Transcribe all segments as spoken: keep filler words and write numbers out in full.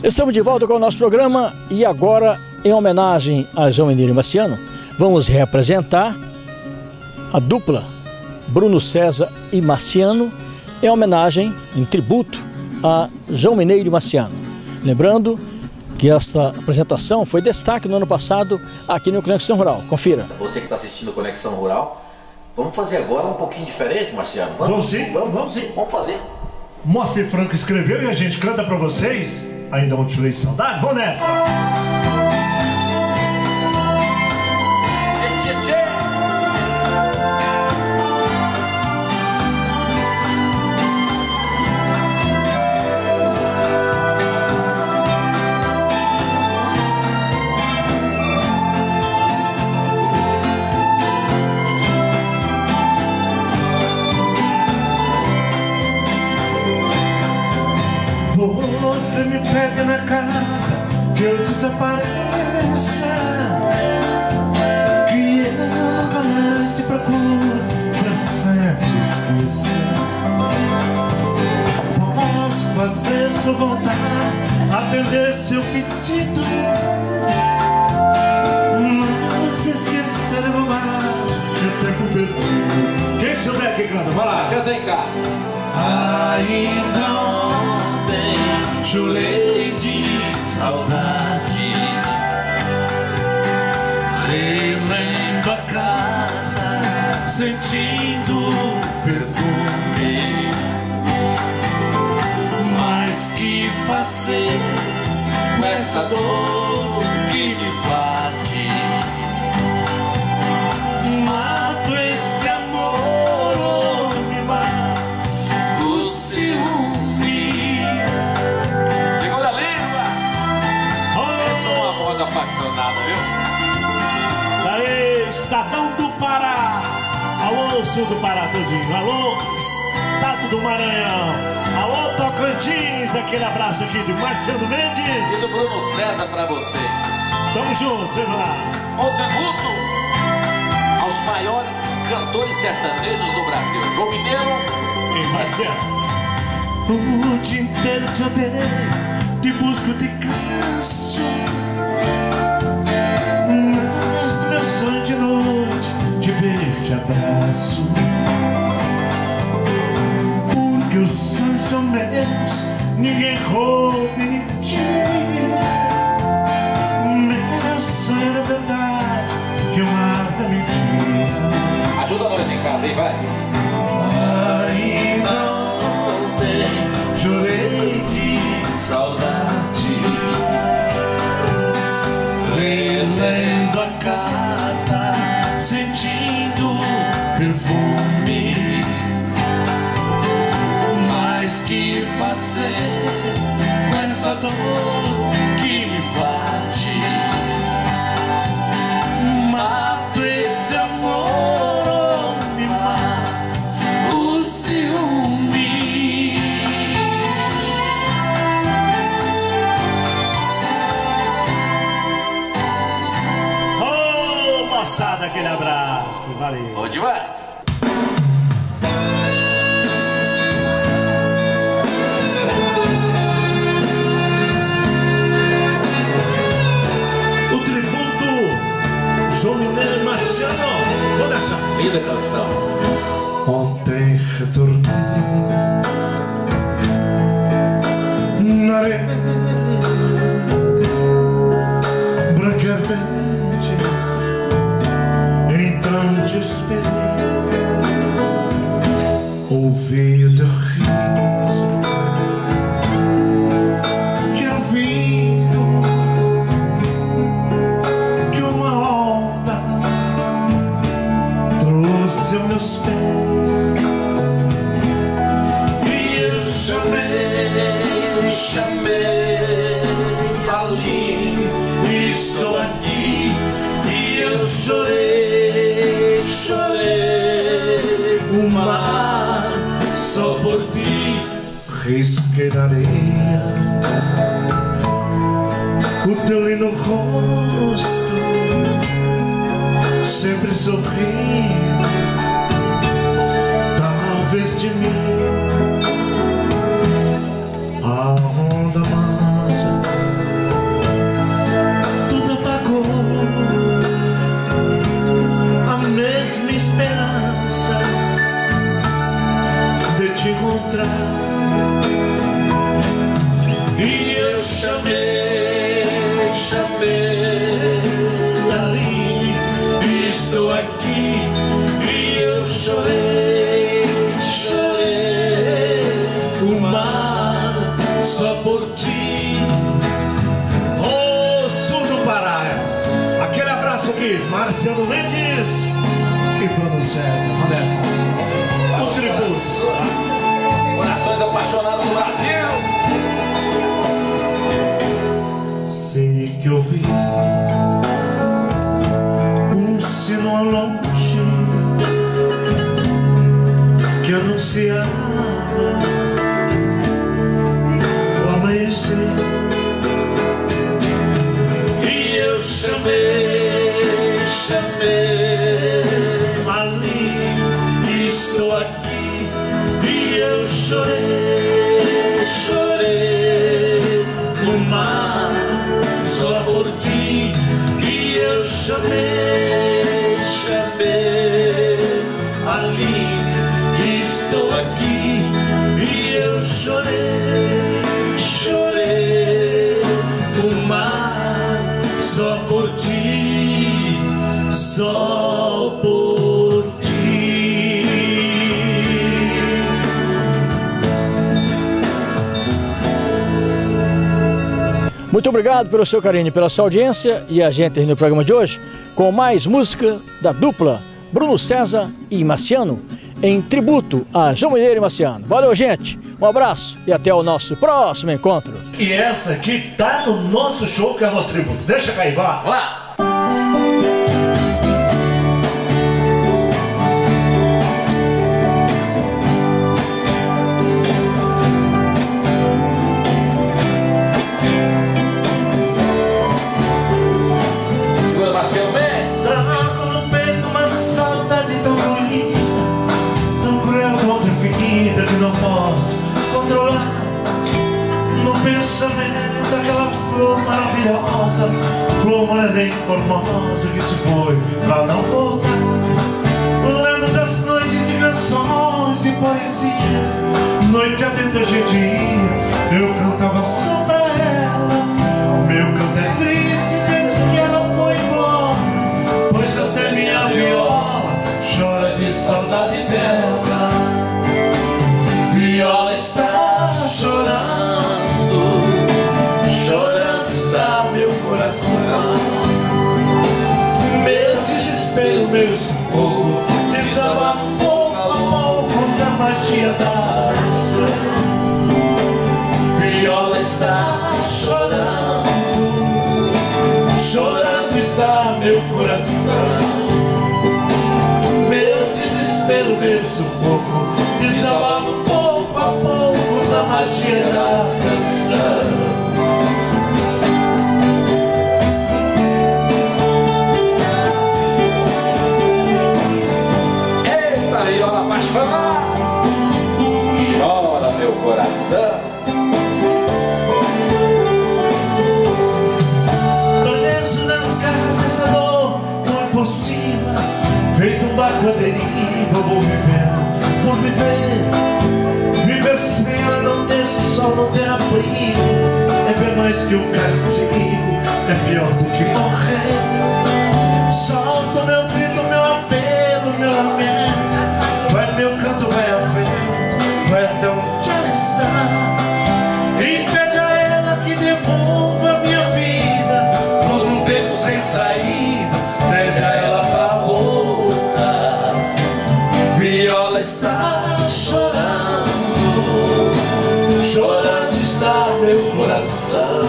Estamos de volta com o nosso programa e agora, em homenagem a João Mineiro e Marciano, vamos reapresentar a dupla Bruno César e Marciano, em homenagem, em tributo a João Mineiro e Marciano. Lembrando que esta apresentação foi destaque no ano passado aqui no Conexão Rural. Confira. Você que está assistindo Conexão Rural, vamos fazer agora um pouquinho diferente, Marciano? Vamos, vamos sim, vamos, vamos sim. Vamos fazer. Moacir Franco escreveu e a gente canta pra vocês. Ainda não tirei saudade? Vamos nessa! Tchê, tchê, tchê. Você me pede na carta que eu desapareça, que eu nunca mais te procuro pra sempre esquecer. Posso fazer sua vontade, atender seu pedido, mas esquecer é bobagem, é tempo perdido. Quem souber que canta, vai lá. Canta aí, cá. Ainda ontem chorei de saudade, relendo a carta, sentindo perfume. Mas que fazer com essa dor que me invade? Mato esse amor ou me mata o ciúme. Segura a língua. Eu sou uma moda apaixonada, viu? Daí, Estadão do Pará. Alô, sul do Pará todinho. Alô, Estado do Maranhão. Alô, Tocantins. Aquele abraço aqui de Marciano Mendes E do Bruno César pra vocês. Tamo junto, você vai lá. Um tributo aos maiores cantores sertanejos do Brasil, João Mineiro E Marciano. O dia inteiro te odeio, te busco, te canso, mas no meu sonho de noite te beijo, te abraço. Porque os sonhos são meus, ninguém rouba e nem tira. Meu sonho era verdade, que eu mar da mentira. Ajuda nós em casa, hein, vai. Ainda ontem chorei de saudade, relendo a carta, sentindo perfume. Mas que fazer com essa dor que me invade? Mato esse amor ou me mata o ciúme. Ô, moçada, aquele abraço, valeu. Bom demais. O tributo João Mineiro e Marciano. Vou deixar. Linda canção. Ontem retornei na areia branca ardente, então te esperei. Ouvi o teu riso e ouvindo que uma onda trouxe aos meus pés. E eu chamei, chamei ali, estou aqui. E eu chorei, chorei o mar só por ti. Risquei na areia o teu lindo rosto, sempre sorrindo, talvez de mim a onda mansa encontrar. E eu chamei, chamei Aline, estou aqui. E eu chorei, chorei o mar só por ti. Ô, sul do Pará, aquele abraço aqui, Marciano Mendes e Bruno César. Vamos nessa. O tributo. Corações apaixonados do Brasil. Sei que ouvi um sino ao longe que anunciava o amanhecer. E eu chamei, chamei ali, estou aqui. E eu chorei, chorei no mar só por ti. E eu chamei, chamei ali, estou aqui. E eu chorei, chorei o mar só por ti, só por ti. Muito obrigado pelo seu carinho e pela sua audiência. E a gente termina o programa de hoje com mais música da dupla Bruno César e Marciano, em tributo a João Mineiro e Marciano. Valeu, gente, um abraço e até o nosso próximo encontro. E essa aqui tá no nosso show, que é o nosso tributo. Deixa cair, vá. Vá. Segura, Marcelo, vem. Trago no peito uma saudade tão ruim, tão cruel, tão definida, que não posso controlar. No pensamento daquela flor maravilhosa, flor bem formosa, que se foi pra não voltar. Lembro das noites de canções e poesias, noite adentro a gente ia, eu cantava só pra ela. Meu canto é triste desde que ela foi embora, pois até minha viola chora de saudade dela. Viola está chorando, chorando está meu coração. Meu desespero, meu sufoco, desaba pouco a pouco na magia da dança. Viola está chorando, chorando está meu coração. Meu desespero, meu sufoco, desabafo pouco a pouco na magia da canção. Eita, viola apaixonada, chora meu coração. Preso nas garras dessa dor, não é possível. Feito um barco à deriva, vou vivendo por viver. Viver sem ela, não ter sol, não ter abrigo, é bem mais que um castigo, é pior do que morrer. Solto meu grito, meu apelo, meu lamento, vai meu canto, vai ao vento, vai até onde ela está. E pede a ela que devolva a minha vida, todo um beco sem saída, pede a ela pra voltar. Viola está chorando, chorando está meu coração.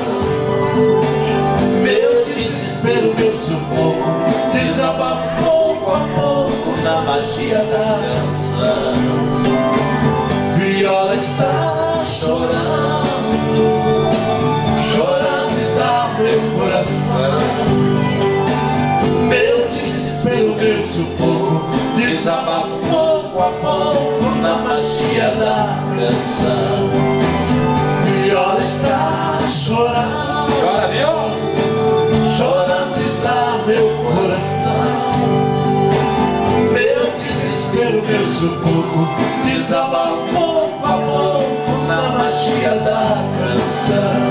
Meu desespero, meu sufoco, desabafo pouco a pouco na magia da canção. Viola está chorando, chorando está meu coração. Meu desespero, meu sufoco, desabafo pouco a pouco na magia da canção. Viola está chorando, Chora, viola. chorando está meu coração. Meu desespero, meu sufoco, desabafo pouco a coração.